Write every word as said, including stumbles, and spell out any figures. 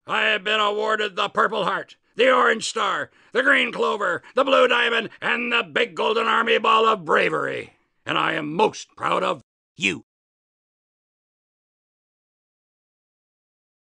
I have been awarded the Purple Heart, the Orange Star, the Green Clover, the Blue Diamond, and the Big Golden Army Ball of Bravery. And I am most proud of you.